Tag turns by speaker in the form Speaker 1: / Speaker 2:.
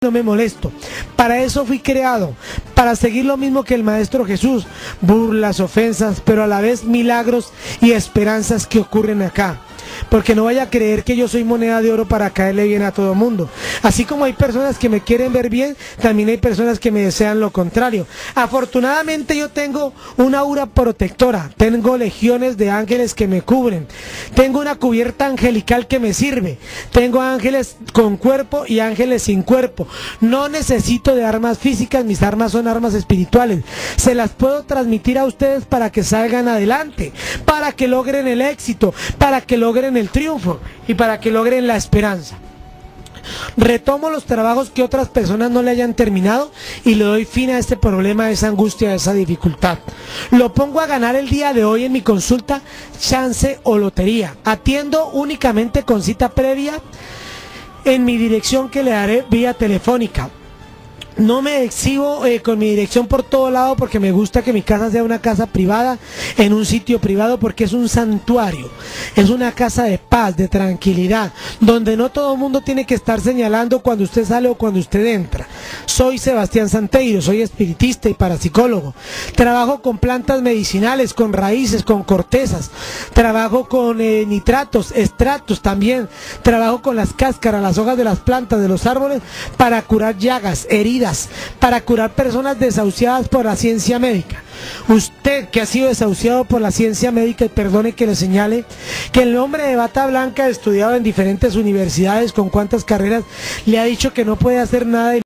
Speaker 1: no me molesto. Para eso fui creado, para seguir lo mismo que el Maestro Jesús, burlas, ofensas, pero a la vez milagros y esperanzas que ocurren acá. Porque no vaya a creer que yo soy moneda de oro para caerle bien a todo mundo. Así como hay personas que me quieren ver bien, también hay personas que me desean lo contrario. Afortunadamente yo tengo una aura protectora, tengo legiones de ángeles que me cubren, tengo una cubierta angelical que me sirve, tengo ángeles con cuerpo y ángeles sin cuerpo. No necesito de armas físicas, mis armas son armas espirituales. Se las puedo transmitir a ustedes para que salgan adelante, para que logren el éxito, para que logren el triunfo y para que logren la esperanza. Retomo los trabajos que otras personas no le hayan terminado y le doy fin a este problema, a esa angustia, a esa dificultad. Lo pongo a ganar el día de hoy en mi consulta, chance o lotería. Atiendo únicamente con cita previa en mi dirección que le daré vía telefónica. No me exhibo con mi dirección por todo lado porque me gusta que mi casa sea una casa privada, en un sitio privado, porque es un santuario, es una casa de paz, de tranquilidad, donde no todo el mundo tiene que estar señalando cuando usted sale o cuando usted entra. Soy Sebastián Santeiro, soy espiritista y parapsicólogo. Trabajo con plantas medicinales, con raíces, con cortezas. Trabajo con nitratos, extractos también. Trabajo con las cáscaras, las hojas de las plantas, de los árboles, para curar llagas, heridas, para curar personas desahuciadas por la ciencia médica. Usted que ha sido desahuciado por la ciencia médica, y perdone que le señale que el hombre de bata blanca, estudiado en diferentes universidades con cuántas carreras, le ha dicho que no puede hacer nada.